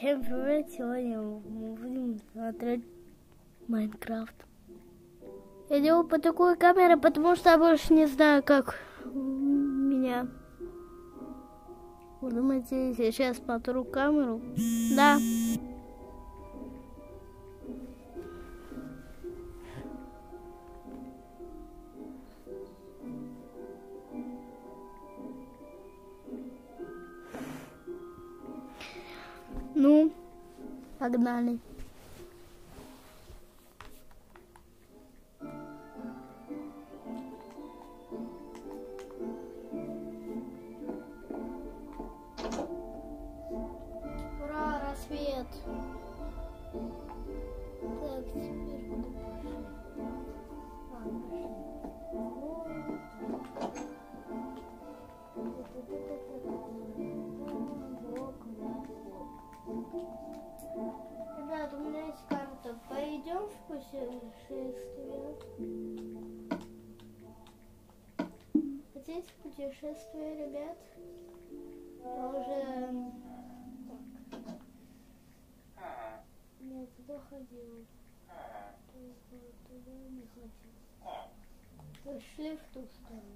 Всем привет! Сегодня мы будем смотреть Майнкрафт. Я делаю по такой камере, потому что я больше не знаю, как у меня. Вы думаете, я сейчас смотрю камеру? Да. Ну, погнали. Ура, рассвет. Так, теперь куда пошли? Ребят, у меня есть карта. Пойдем в путешествие. Хотите путешествие, ребят? Я уже... Я туда ходила. Туда не ходила. Пошли в ту сторону.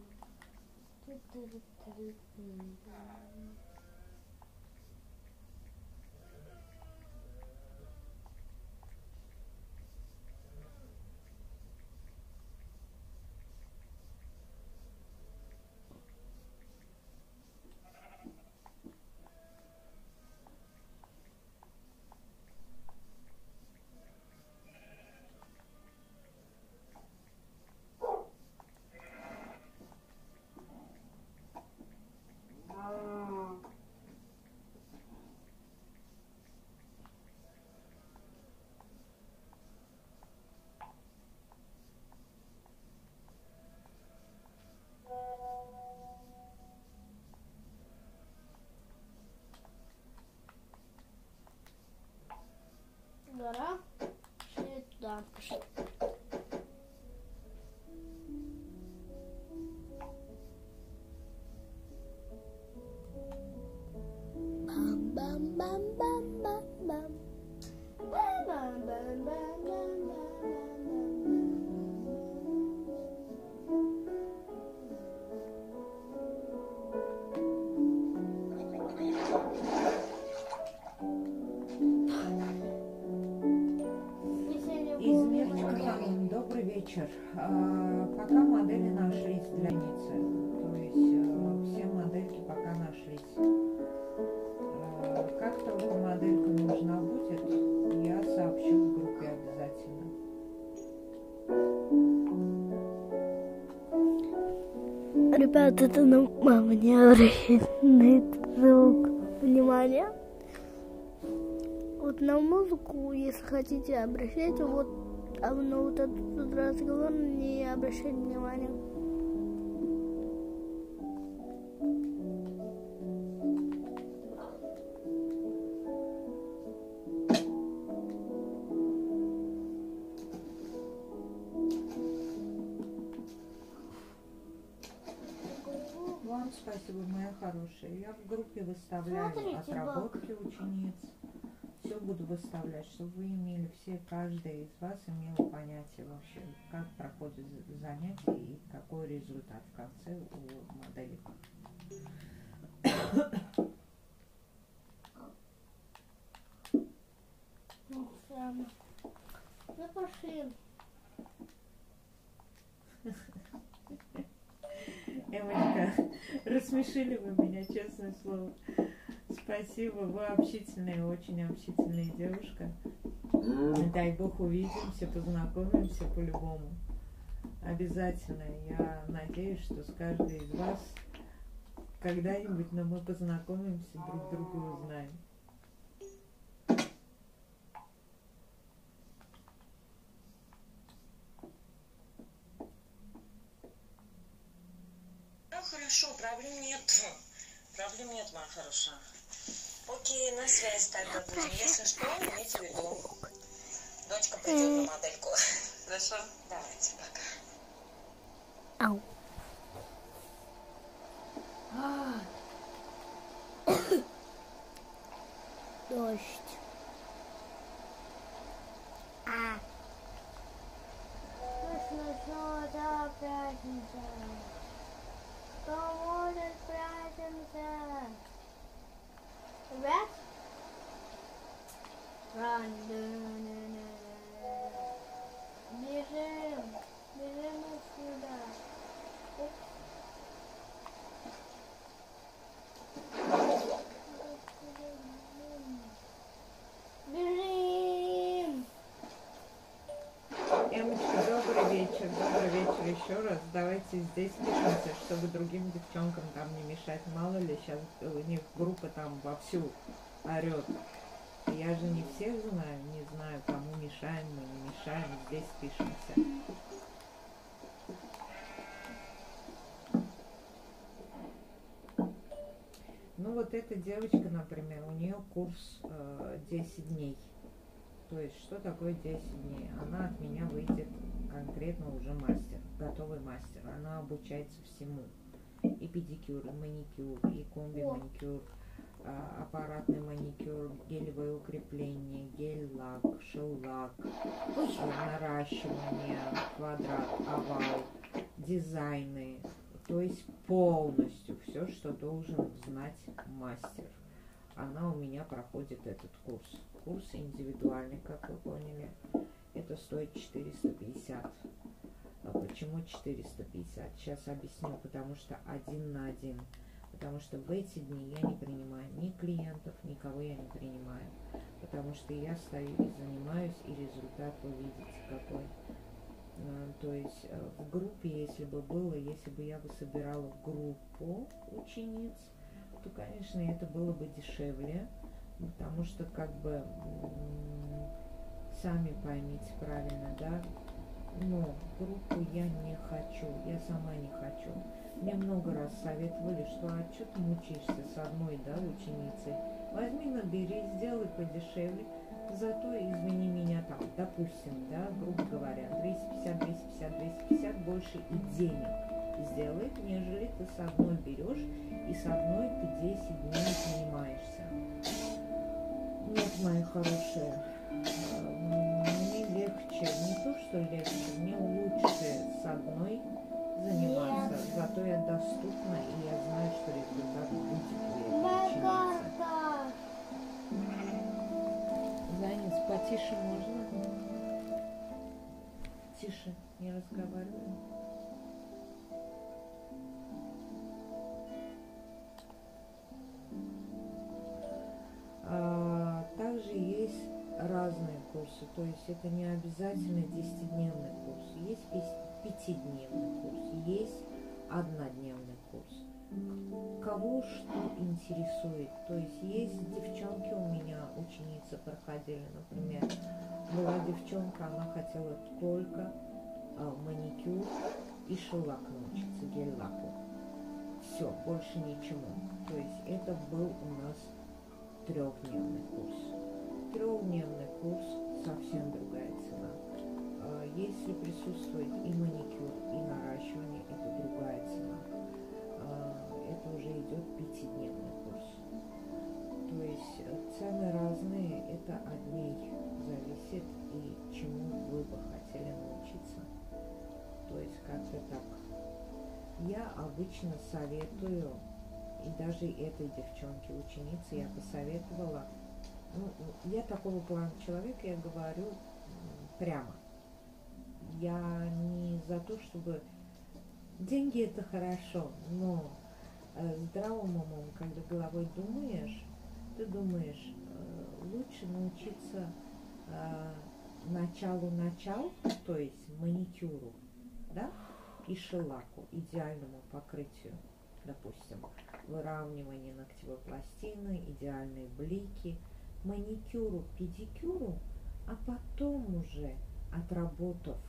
Гора. Пошли туда. Пошли. Бам-бам-бам-бам-бам-бам. Бам-бам-бам-бам-бам-бам. Добрый вечер. Пока модели нашлись для Ницы, то есть все модельки пока нашлись. Как только моделька нужна будет, я сообщу в группе обязательно. Ребята, это мама не обращает на этот звук внимания. Вот на музыку, если хотите, обращайте, вот, а на вот этот разговор не обращайте внимания. Вам спасибо, моя хорошая. Я в группе выставляю отработки учениц. Все буду выставлять, чтобы вы имели, каждая из вас имела понятие вообще, как проходит занятие и какой результат в конце у модели. Ну, пошли. Эмочка, рассмешили вы меня, честное слово. Спасибо, вы общительная, очень общительная девушка. Дай Бог увидимся, познакомимся по-любому. Обязательно. Я надеюсь, что с каждой из вас когда-нибудь, но мы познакомимся, друг друга узнаем. Хорошо, проблем нет. Проблем нет, моя хорошая. Окей, на связь тогда будем. Если что, имейте в виду. Дочка придет на модельку. Хорошо? Давайте, пока. Ау. Дождь. Снова пятница. Поможет пятница. Ребят? Run. Бежим. Бежим отсюда. Бежим. Эмочка, добрый вечер еще раз. Давайте здесь пишемся, чтобы другим девчонкам там не мешать. Мало ли, сейчас у них группа там вовсю орет. Я же не всех знаю, не знаю, кому мешаем мы, не мешаем, здесь пишемся. Ну вот эта девочка, например, у нее курс 10 дней. То есть, что такое 10 дней? Она от меня выйдет конкретно уже мастер, готовый мастер. Она обучается всему. И педикюр, и маникюр, и комби-маникюр, аппаратный маникюр, гелевое укрепление, гель-лак, шел-лак, наращивание, квадрат, овал, дизайны. То есть полностью все, что должен знать мастер. Она у меня проходит этот курс. Курс индивидуальный, как вы поняли. Это стоит 450. А почему 450? Сейчас объясню. Потому что 1 на 1. Потому что в эти дни я не принимаю ни клиентов, никого я не принимаю. Потому что я стою и занимаюсь, и результат вы видите какой. То есть в группе, если бы было, если бы я бы собирала группу учениц, то, конечно, это было бы дешевле, потому что, как бы, сами поймите правильно, да, но группу я не хочу, я сама не хочу. Мне много раз советовали, что а что ты мучаешься с одной, да, ученицей, возьми, набери, сделай подешевле. Зато, извини меня, там, допустим, да, грубо говоря, 250 больше и денег сделает, нежели ты с одной берешь и с одной ты 10 дней занимаешься. Нет, мои хорошие, мне легче, не то что легче, мне лучше с одной заниматься, зато я доступна и я знаю, что результат будет у этой ученицы. Занец, потише можно? Тише, не разговариваем. Также есть разные курсы, то есть это не обязательно 10-дневный курс. Есть 5-дневный курс, есть 1-дневный курс. Кого что интересует. То есть есть девчонки у меня, ученицы проходили, например, была девчонка, она хотела только маникюр и шеллак научиться, гель-лаку. Все, больше ничего. То есть это был у нас 3-дневный курс. 3-дневный курс совсем другая цена. Если присутствует и маникюр, и наращивание, это другая цена. Это уже идет 5-дневный курс. То есть цены разные, это от дней зависит и чему вы бы хотели научиться. То есть как-то так. Я обычно советую, и даже этой девчонке, ученице, я посоветовала, я такого плана человека, я говорю прямо. Я не за то, чтобы... Деньги это хорошо, но здравым умом, когда головой думаешь, ты думаешь, лучше научиться началу, то есть маникюру, да, и шеллаку, идеальному покрытию, допустим, выравнивание ногтевой пластины, идеальные блики, маникюру, педикюру, а потом уже отработав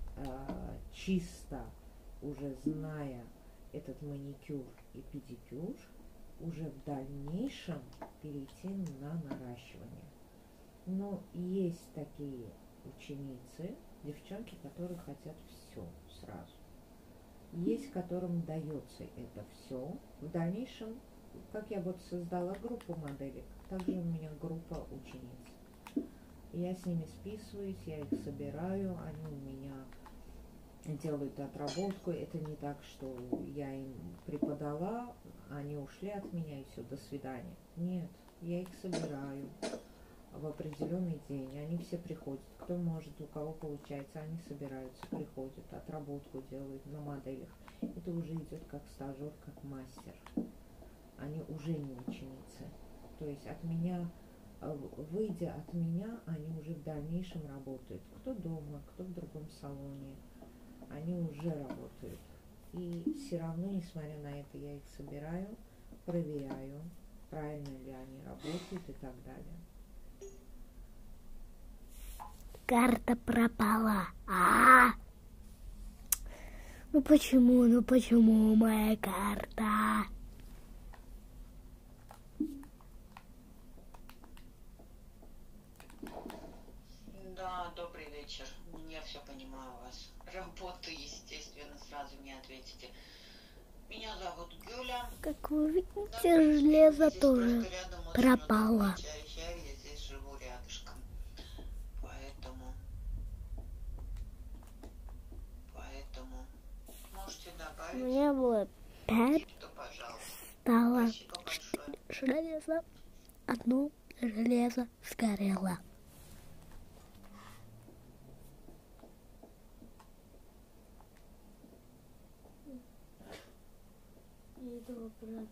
чисто, уже зная этот маникюр и педикюр, уже в дальнейшем перейти на наращивание. Но есть такие ученицы, девчонки, которые хотят все сразу. Есть, которым дается это все. В дальнейшем как я вот создала группу моделек, также у меня группа учениц. Я с ними списываюсь, я их собираю, они у меня делают отработку. Это не так, что я им преподала, они ушли от меня и все, до свидания. Нет, я их собираю в определенный день. Они все приходят. Кто может, у кого получается, они собираются, приходят, отработку делают на моделях. Это уже идет как стажер, как мастер. Они уже не ученицы. То есть от меня, выйдя от меня, они уже в дальнейшем работают. Кто дома, кто в другом салоне. Они уже работают. И все равно, несмотря на это, я их собираю, проверяю, правильно ли они работают и так далее. Карта пропала. Ну почему моя карта? Да, добрый вечер. Я все понимаю вас. Работаю, естественно, сразу не ответите. Меня зовут Гюля. Как вы видите, железо тоже пропало. Я здесь живу рядышком. Поэтому можете У добавить. меня было 5, То, пожалуйста. стало Спасибо большое. 4 железа, 1 железо сгорело. Иду обратно.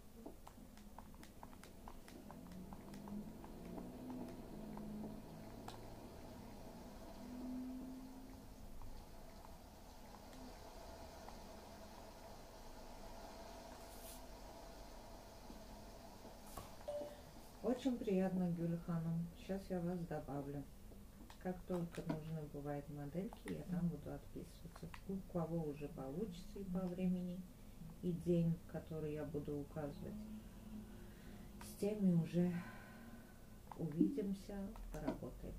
Очень приятно, Гюльханом. Сейчас я вас добавлю. Как только нужны бывают модельки, я там буду отписываться. У кого уже получится и по времени, и день, который я буду указывать. С теми уже увидимся, поработаем.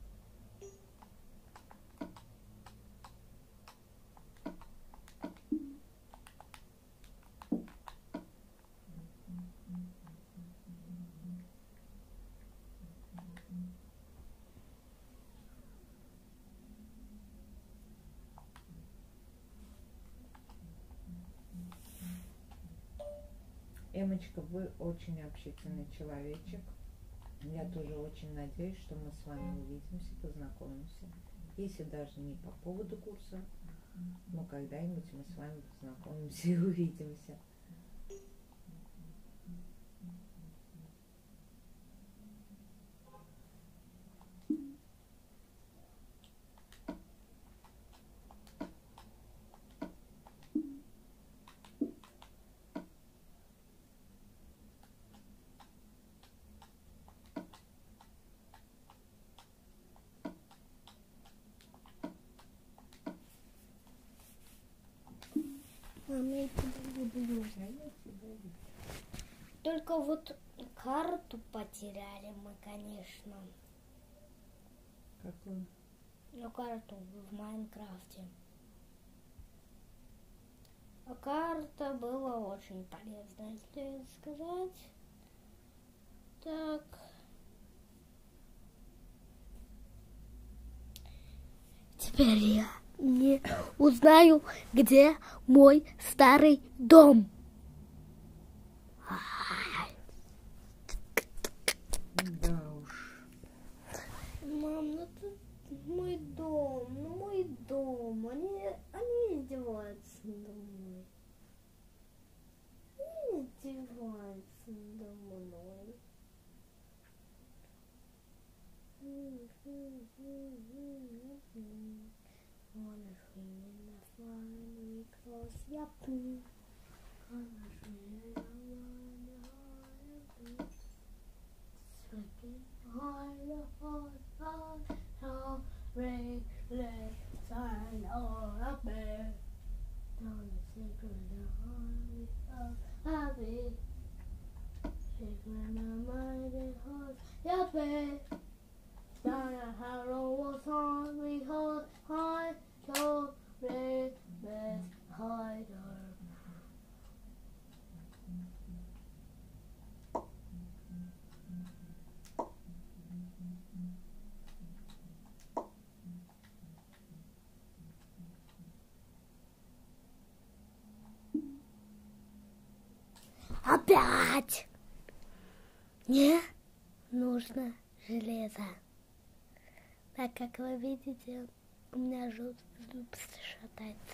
Эмочка, вы очень общительный человечек. Я тоже очень надеюсь, что мы с вами увидимся, познакомимся. Если даже не по поводу курса, но когда-нибудь мы с вами познакомимся и увидимся. Мама, я тебя люблю. Только вот карту потеряли мы, конечно. Какую? Ну, карту в Майнкрафте. А карта была очень полезная, если сказать. Так. Теперь я не узнаю, где мой старый дом. Да уж. Мам, ну это мой дом, ну мой дом. Они издеваются надо мной. Они издеваются надо мной. Wanna swim in the fun because yapping. Wanna swim in the fun, swinging high, so ring, sign or a bear. Down the secret of happy. Secret of mighty heart, yapping. Down a harrow was on we hold high, so ring, hider. Опять! Мне нужно железо. Так как вы видите, у меня зуб шатается.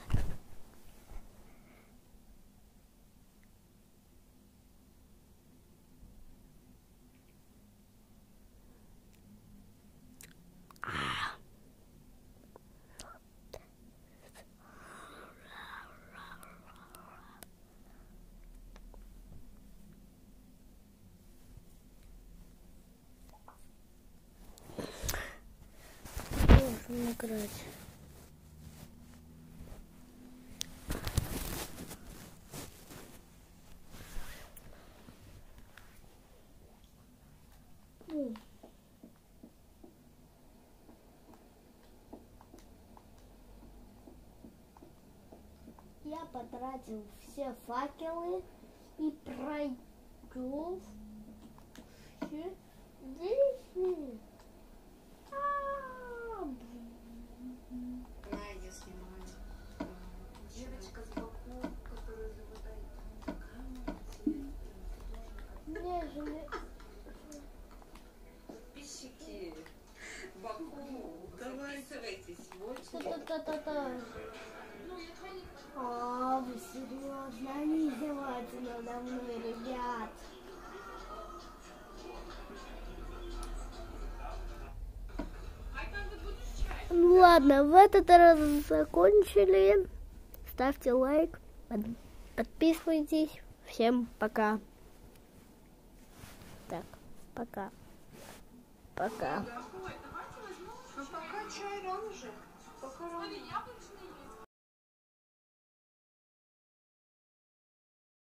Можно играть. Я потратил все факелы и пройду здесь. Надя снимает. Девочка с боку, которая заводает. Мне же Подписчики. Баку. Подписывайтесь. Вот. та-та-та-та-та. А, вы серьезно? Они издеваются надо мной, ребят. Ну ладно, в этот раз закончили. Ставьте лайк, подписывайтесь. Всем пока. Так, пока. Пока. Ну пока чай рано же. Пока рано.